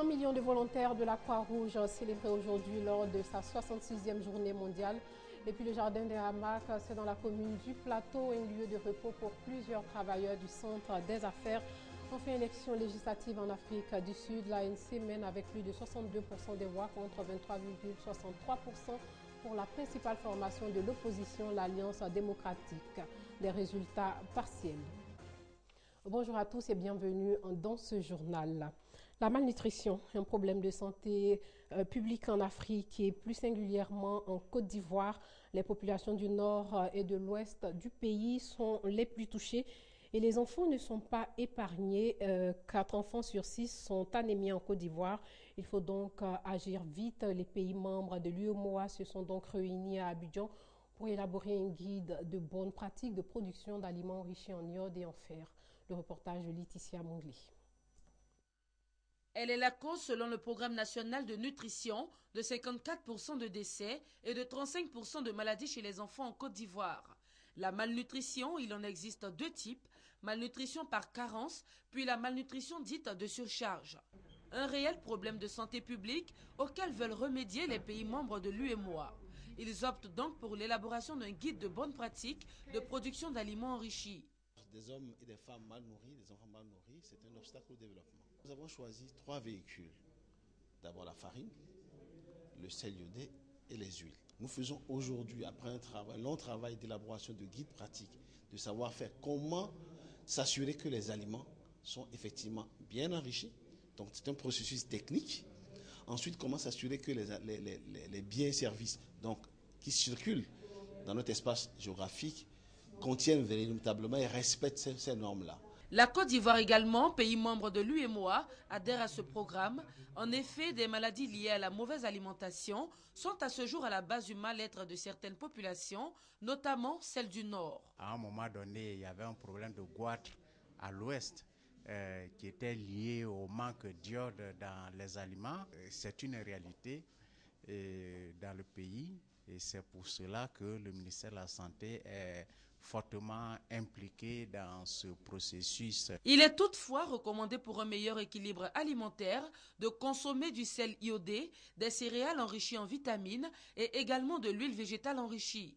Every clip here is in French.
100 millions de volontaires de la Croix-Rouge célébrés aujourd'hui lors de sa 66e journée mondiale. Et puis le jardin des hamacs, c'est dans la commune du Plateau, un lieu de repos pour plusieurs travailleurs du centre des affaires. Enfin, élection législative en Afrique du Sud, l'ANC mène avec plus de 62% des voix contre 23,63% pour la principale formation de l'opposition, l'Alliance démocratique. Des résultats partiels. Bonjour à tous et bienvenue dans ce journal. La malnutrition, un problème de santé publique en Afrique et plus singulièrement en Côte d'Ivoire. Les populations du nord et de l'ouest du pays sont les plus touchées et les enfants ne sont pas épargnés. 4 enfants sur 6 sont anémiés en Côte d'Ivoire. Il faut donc agir vite. Les pays membres de l'UEMOA se sont donc réunis à Abidjan pour élaborer un guide de bonnes pratiques de production d'aliments enrichis en iode et en fer. Le reportage de Laetitia Mongli. Elle est la cause, selon le programme national de nutrition, de 54% de décès et de 35% de maladies chez les enfants en Côte d'Ivoire. La malnutrition, il en existe 2 types, malnutrition par carence, puis la malnutrition dite de surcharge. Un réel problème de santé publique auquel veulent remédier les pays membres de l'UEMOA. Ils optent donc pour l'élaboration d'un guide de bonnes pratiques de production d'aliments enrichis. Des hommes et des femmes mal nourris, des enfants mal nourris, c'est un obstacle au développement. Nous avons choisi 3 véhicules. D'abord la farine, le sel iodé et les huiles. Nous faisons aujourd'hui, après un long travail d'élaboration de guides pratiques, de savoir-faire, comment s'assurer que les aliments sont effectivement bien enrichis. Donc c'est un processus technique. Ensuite, comment s'assurer que les biens et services qui circulent dans notre espace géographique contiennent véritablement et respectent ces normes-là. La Côte d'Ivoire également, pays membre de l'UEMOA, adhère à ce programme. En effet, des maladies liées à la mauvaise alimentation sont à ce jour à la base du mal-être de certaines populations, notamment celles du Nord. À un moment donné, il y avait un problème de goitre à l'ouest qui était lié au manque d'iode dans les aliments. C'est une réalité dans le pays et c'est pour cela que le ministère de la Santé est fortement impliqué dans ce processus. Il est toutefois recommandé pour un meilleur équilibre alimentaire de consommer du sel iodé, des céréales enrichies en vitamines et également de l'huile végétale enrichie.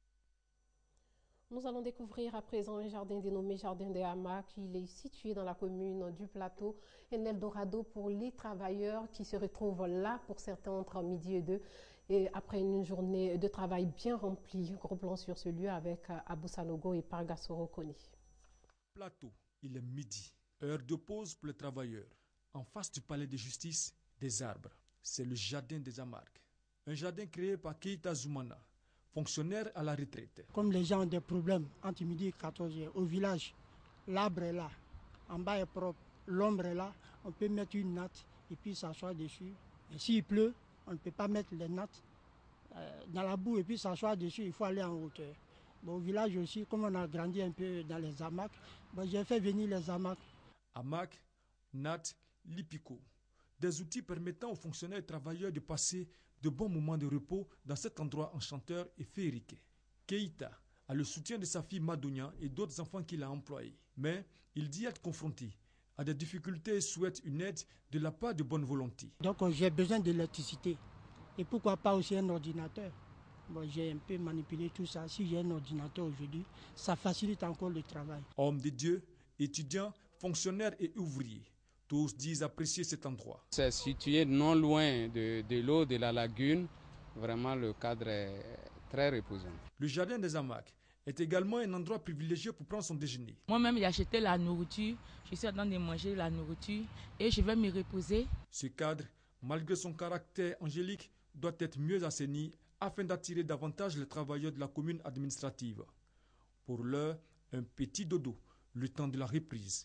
Nous allons découvrir à présent un jardin dénommé Jardin des hamacs. Il est situé dans la commune du Plateau, un Eldorado pour les travailleurs qui se retrouvent là pour certains entre midi et 2. Et après une journée de travail bien remplie, gros plan sur ce lieu avec Abou Sanogo et Pargasoro Koni. Plateau, il est midi, heure de pause pour les travailleurs. En face du palais de justice, des arbres. C'est le jardin des hamacs. Un jardin créé par Keita Zoumana, fonctionnaire à la retraite. Comme les gens ont des problèmes entre midi et 14h, au village, l'arbre est là, en bas est propre, l'ombre est là, on peut mettre une natte et puis s'asseoir dessus. Et s'il pleut, on ne peut pas mettre les nattes dans la boue et puis s'asseoir dessus, il faut aller en hauteur. Bon, au village aussi, comme on a grandi un peu dans les hamacs, j'ai fait venir les hamacs. Hamac, natte, lipico. Des outils permettant aux fonctionnaires et travailleurs de passer de bons moments de repos dans cet endroit enchanteur et féerique. Keita a le soutien de sa fille Madonia et d'autres enfants qu'il a employés. Mais il dit être confronté à des difficultés et souhaite une aide de la part de bonne volonté. Donc j'ai besoin d'électricité et pourquoi pas aussi un ordinateur. Bon, j'ai un peu manipulé tout ça. Si j'ai un ordinateur aujourd'hui, ça facilite encore le travail. Hommes de Dieu, étudiants, fonctionnaires et ouvriers, tous disent apprécier cet endroit. C'est situé non loin de l'eau de la lagune. Vraiment, le cadre est très reposant. Le jardin des hamacs est également un endroit privilégié pour prendre son déjeuner. Moi-même, j'ai acheté la nourriture. Je suis en train de manger la nourriture et je vais me reposer. Ce cadre, malgré son caractère angélique, doit être mieux assaini afin d'attirer davantage les travailleurs de la commune administrative. Pour l'heure, un petit dodo, le temps de la reprise.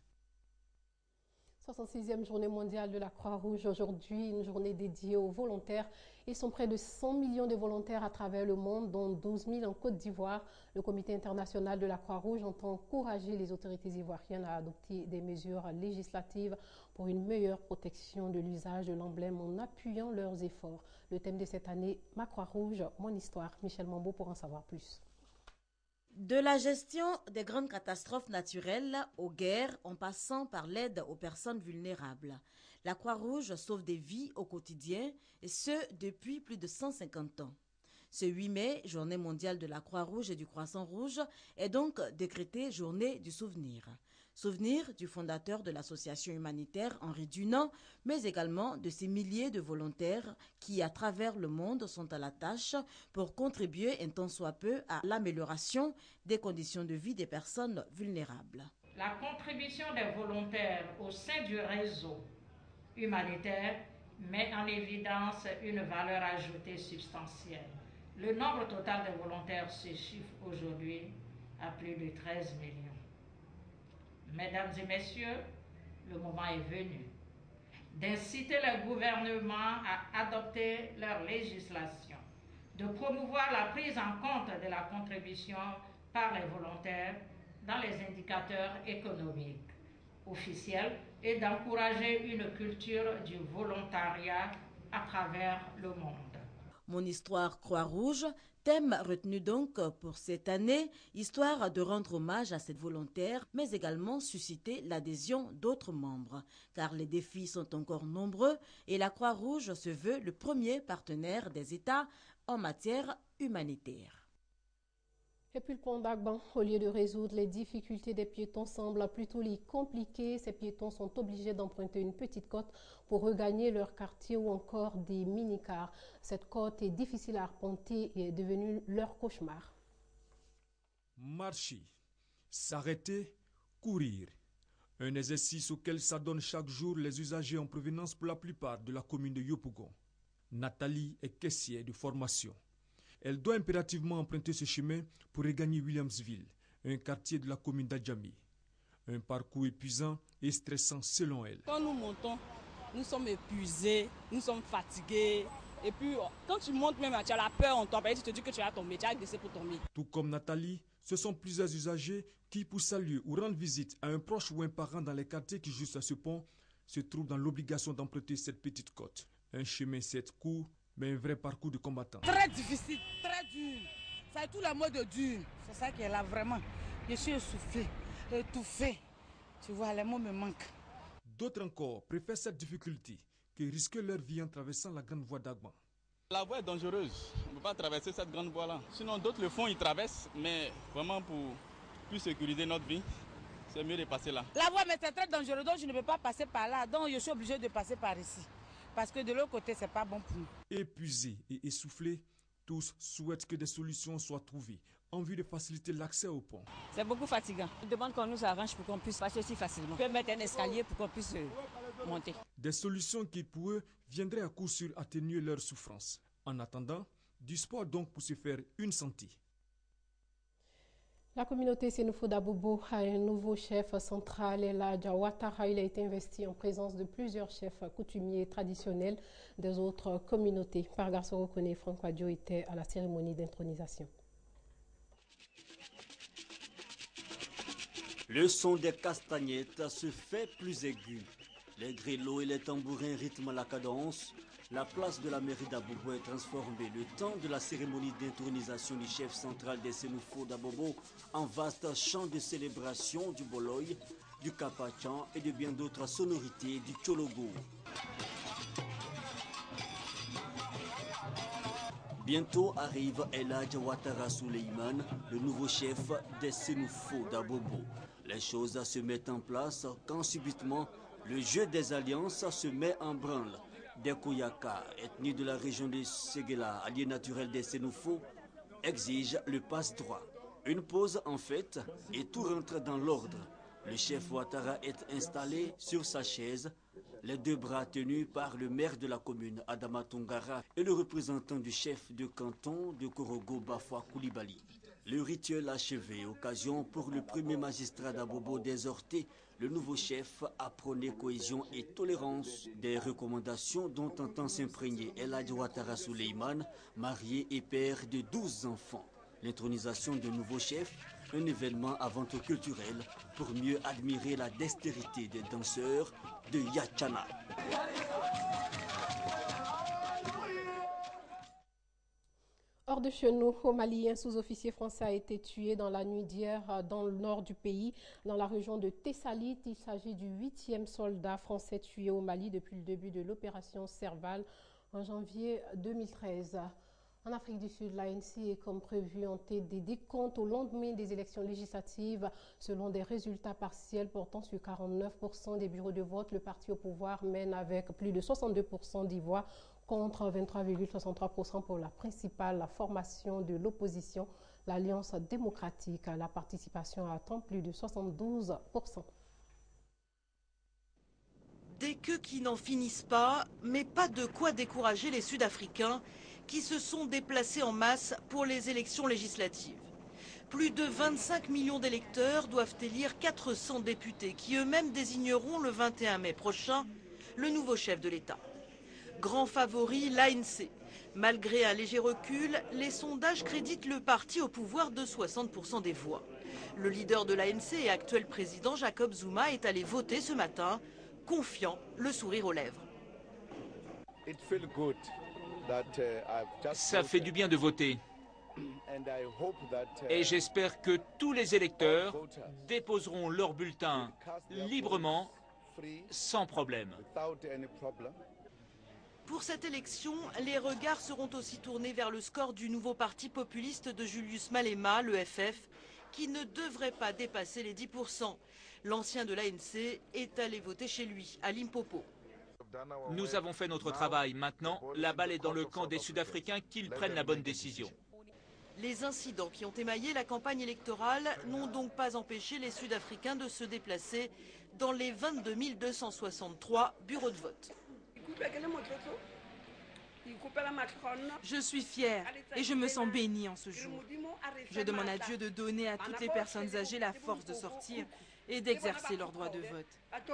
66e journée mondiale de la Croix-Rouge aujourd'hui, une journée dédiée aux volontaires. Ils sont près de 100 millions de volontaires à travers le monde, dont 12 000 en Côte d'Ivoire. Le Comité international de la Croix-Rouge entend encourager les autorités ivoiriennes à adopter des mesures législatives pour une meilleure protection de l'usage de l'emblème en appuyant leurs efforts. Le thème de cette année, Ma Croix-Rouge, mon histoire. Michel Mambo pour en savoir plus. De la gestion des grandes catastrophes naturelles aux guerres en passant par l'aide aux personnes vulnérables. La Croix-Rouge sauve des vies au quotidien, et ce, depuis plus de 150 ans. Ce 8 mai, journée mondiale de la Croix-Rouge et du Croissant Rouge, est donc décrétée journée du souvenir. Souvenir du fondateur de l'association humanitaire Henri Dunant, mais également de ces milliers de volontaires qui, à travers le monde, sont à la tâche pour contribuer un tant soit peu à l'amélioration des conditions de vie des personnes vulnérables. La contribution des volontaires au sein du réseau humanitaire met en évidence une valeur ajoutée substantielle. Le nombre total de volontaires se chiffre aujourd'hui à plus de 13 millions. Mesdames et messieurs, le moment est venu d'inciter le gouvernement à adopter leur législation, de promouvoir la prise en compte de la contribution par les volontaires dans les indicateurs économiques officiels et d'encourager une culture du volontariat à travers le monde. Mon histoire Croix-Rouge, thème retenu donc pour cette année, histoire de rendre hommage à cette volontaire, mais également susciter l'adhésion d'autres membres. Car les défis sont encore nombreux et la Croix-Rouge se veut le premier partenaire des États en matière humanitaire. Et puis le pont d'Agban, au lieu de résoudre les difficultés des piétons, semble plutôt les compliquer. Ces piétons sont obligés d'emprunter une petite côte pour regagner leur quartier ou encore des mini-cars. Cette côte est difficile à arpenter et est devenue leur cauchemar. Marcher, s'arrêter, courir. Un exercice auquel s'adonnent chaque jour les usagers en provenance pour la plupart de la commune de Yopougon. Nathalie est caissière de formation. Elle doit impérativement emprunter ce chemin pour regagner Williamsville, un quartier de la commune d'Adjami. Un parcours épuisant et stressant selon elle. Quand nous montons, nous sommes épuisés, nous sommes fatigués. Et puis, quand tu montes même, tu as la peur en toi, tu te dis que tu vas tomber, tu as glissé pour tomber. Tout comme Nathalie, ce sont plusieurs usagers qui, pour saluer ou rendre visite à un proche ou un parent dans les quartiers qui, juste à ce pont, se trouvent dans l'obligation d'emprunter cette petite côte. Un chemin certes court, mais un vrai parcours de combattant. Très difficile, très dur. Ça est tout le mode dur. C'est ça qui est là vraiment. Je suis essoufflé, étouffé. Tu vois, les mots me manquent. D'autres encore préfèrent cette difficulté que risquer leur vie en traversant la grande voie d'Agban. La voie est dangereuse. On ne peut pas traverser cette grande voie-là. Sinon, d'autres le font, ils traversent. Mais vraiment, pour plus sécuriser notre vie, c'est mieux de passer là. La voie, mais c'est très dangereux. Donc, je ne peux pas passer par là. Donc, je suis obligé de passer par ici. Parce que de l'autre côté, c'est pas bon pour nous. Épuisés et essoufflés, tous souhaitent que des solutions soient trouvées en vue de faciliter l'accès au pont. C'est beaucoup fatigant. On demande qu'on nous arrange pour qu'on puisse passer aussi facilement. On peut mettre un escalier pour qu'on puisse monter. Des solutions qui, pour eux, viendraient à coup sûr atténuer leur souffrance. En attendant, du sport donc pour se faire une santé. La communauté Sénoufo d'Abobo a un nouveau chef central, Eladja Ouattara. Il a été investi en présence de plusieurs chefs coutumiers traditionnels des autres communautés. Par Garçon reconnaît, Franck Wadjo était à la cérémonie d'intronisation. Le son des castagnettes se fait plus aigu. Les grelots et les tambourins rythment la cadence. La place de la mairie d'Abobo est transformée le temps de la cérémonie d'intronisation du chef central des Sénoufo d'Abobo en vaste chant de célébration du Boloy, du Kapachan et de bien d'autres sonorités du Tchologo. Bientôt arrive Eladja Ouattara Souleyman, le nouveau chef des Sénoufo d'Abobo. Les choses se mettent en place quand subitement le jeu des alliances se met en branle. Des Koyaka, ethnie de la région de Séguéla, allié naturel des Sénoufo, exigent le passe-droit. Une pause en fait et tout rentre dans l'ordre. Le chef Ouattara est installé sur sa chaise, les deux bras tenus par le maire de la commune, Adama Tongara, et le représentant du chef de canton de Korogo, Bafwa Koulibaly. Le rituel achevé, occasion pour le premier magistrat d'Abobo d'exhorter le nouveau chef a prôné cohésion et tolérance, des recommandations dont entend s'imprégner Eladja Ouattara Souleyman, marié et père de 12 enfants. L'intronisation du nouveau chef, un événement à vente culturelle pour mieux admirer la dextérité des danseurs de Yachana. Hors de chez nous, au Mali, un sous-officier français a été tué dans la nuit d'hier dans le nord du pays, dans la région de Tessalit. Il s'agit du 8e soldat français tué au Mali depuis le début de l'opération Serval en janvier 2013. En Afrique du Sud, l'ANC est comme prévu en tête des décomptes au lendemain des élections législatives. Selon des résultats partiels portant sur 49% des bureaux de vote, le parti au pouvoir mène avec plus de 62% des voix contre 23,63% pour la principale formation de l'opposition, l'Alliance démocratique. La participation atteint plus de 72%. Des queues qui n'en finissent pas, mais pas de quoi décourager les Sud-Africains qui se sont déplacés en masse pour les élections législatives. Plus de 25 millions d'électeurs doivent élire 400 députés qui eux-mêmes désigneront le 21 mai prochain le nouveau chef de l'État. Grand favori, l'ANC. Malgré un léger recul, les sondages créditent le parti au pouvoir de 60% des voix. Le leader de l'ANC et actuel président Jacob Zuma est allé voter ce matin, confiant, le sourire aux lèvres. Ça fait du bien de voter. Et j'espère que tous les électeurs déposeront leur bulletin librement, sans problème. Pour cette élection, les regards seront aussi tournés vers le score du nouveau parti populiste de Julius Malema, le FF, qui ne devrait pas dépasser les 10%. L'ancien de l'ANC est allé voter chez lui, à Limpopo. Nous avons fait notre travail. Maintenant, la balle est dans le camp des Sud-Africains, qu'ils prennent la bonne décision. Les incidents qui ont émaillé la campagne électorale n'ont donc pas empêché les Sud-Africains de se déplacer dans les 22 263 bureaux de vote. Je suis fière et je me sens bénie en ce jour. Je demande à Dieu de donner à toutes les personnes âgées la force de sortir et d'exercer leur droit de vote.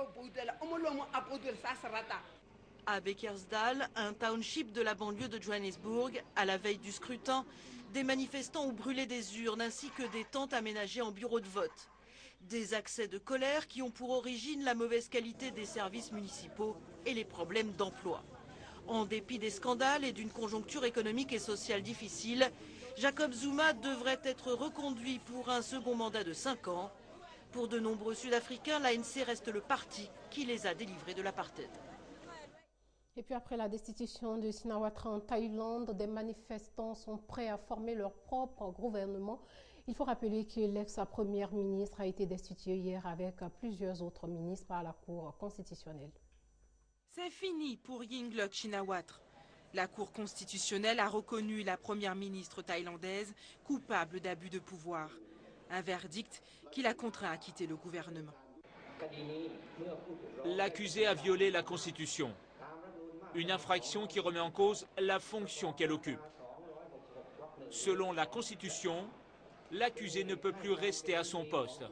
À Beckersdale, un township de la banlieue de Johannesburg, à la veille du scrutin, des manifestants ont brûlé des urnes ainsi que des tentes aménagées en bureaux de vote. Des accès de colère qui ont pour origine la mauvaise qualité des services municipaux et les problèmes d'emploi. En dépit des scandales et d'une conjoncture économique et sociale difficile, Jacob Zuma devrait être reconduit pour un second mandat de 5 ans. Pour de nombreux Sud-Africains, l'ANC reste le parti qui les a délivrés de l'apartheid. Et puis après la destitution de Shinawatra en Thaïlande, des manifestants sont prêts à former leur propre gouvernement. Il faut rappeler que l'ex-première ministre a été destituée hier avec plusieurs autres ministres par la Cour constitutionnelle. C'est fini pour Yingluck Shinawatra. La Cour constitutionnelle a reconnu la première ministre thaïlandaise coupable d'abus de pouvoir. Un verdict qui l'a contraint à quitter le gouvernement. L'accusé a violé la Constitution. Une infraction qui remet en cause la fonction qu'elle occupe. Selon la Constitution, l'accusé ne peut plus rester à son poste.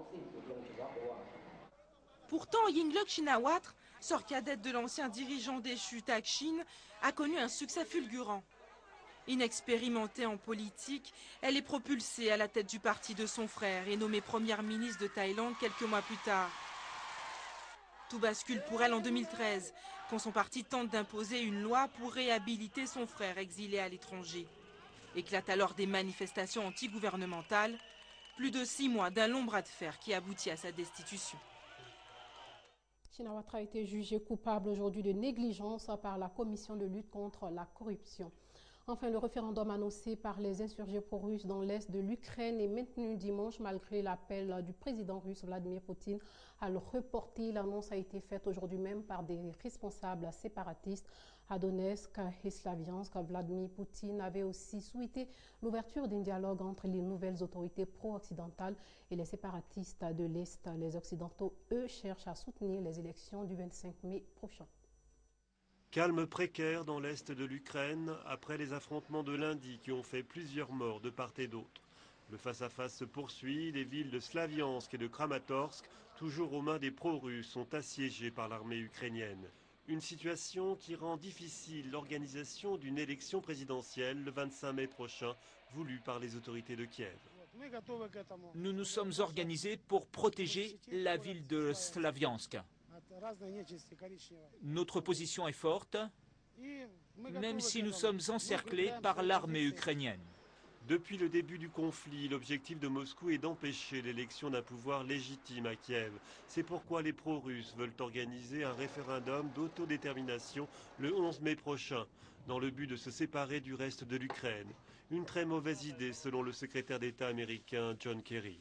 Pourtant, Yingluck Shinawatra, sœur cadette de l'ancien dirigeant déchu Thaksin, a connu un succès fulgurant. Inexpérimentée en politique, elle est propulsée à la tête du parti de son frère et nommée première ministre de Thaïlande quelques mois plus tard. Tout bascule pour elle en 2013, quand son parti tente d'imposer une loi pour réhabiliter son frère exilé à l'étranger. Éclatent alors des manifestations anti-gouvernementales, plus de 6 mois d'un long bras de fer qui aboutit à sa destitution. Shinawatra a été jugé coupable aujourd'hui de négligence par la Commission de lutte contre la corruption. Enfin, le référendum annoncé par les insurgés pro-russes dans l'est de l'Ukraine est maintenu dimanche malgré l'appel du président russe Vladimir Poutine à le reporter. L'annonce a été faite aujourd'hui même par des responsables séparatistes à Donetsk et Slaviansk. Vladimir Poutine avait aussi souhaité l'ouverture d'un dialogue entre les nouvelles autorités pro-occidentales et les séparatistes de l'Est. Les Occidentaux, eux, cherchent à soutenir les élections du 25 mai prochain. Calme précaire dans l'est de l'Ukraine après les affrontements de lundi qui ont fait plusieurs morts de part et d'autre. Le face-à-face se poursuit, les villes de Slaviansk et de Kramatorsk, toujours aux mains des pro-russes, sont assiégées par l'armée ukrainienne. Une situation qui rend difficile l'organisation d'une élection présidentielle le 25 mai prochain, voulue par les autorités de Kiev. Nous nous sommes organisés pour protéger la ville de Slaviansk. Notre position est forte même si nous sommes encerclés par l'armée ukrainienne. Depuis le début du conflit, l'objectif de Moscou est d'empêcher l'élection d'un pouvoir légitime à Kiev. C'est pourquoi les pro-russes veulent organiser un référendum d'autodétermination le 11 mai prochain, dans le but de se séparer du reste de l'Ukraine. Une très mauvaise idée selon le secrétaire d'État américain John Kerry.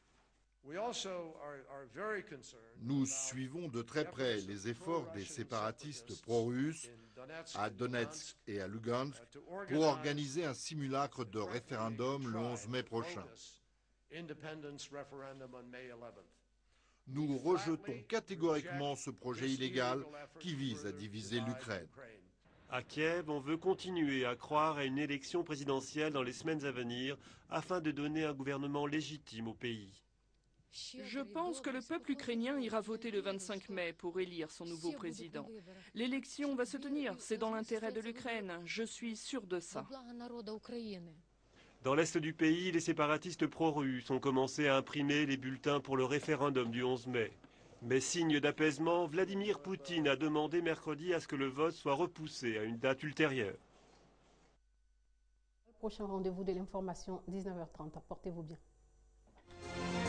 Nous suivons de très près les efforts des séparatistes pro-russes à Donetsk et à Lugansk pour organiser un simulacre de référendum le 11 mai prochain. Nous rejetons catégoriquement ce projet illégal qui vise à diviser l'Ukraine. À Kiev, on veut continuer à croire à une élection présidentielle dans les semaines à venir afin de donner un gouvernement légitime au pays. Je pense que le peuple ukrainien ira voter le 25 mai pour élire son nouveau président. L'élection va se tenir, c'est dans l'intérêt de l'Ukraine, je suis sûr de ça. Dans l'est du pays, les séparatistes pro-russes ont commencé à imprimer les bulletins pour le référendum du 11 mai. Mais signe d'apaisement, Vladimir Poutine a demandé mercredi à ce que le vote soit repoussé à une date ultérieure. Prochain rendez-vous de l'information, 19h30. Portez-vous bien.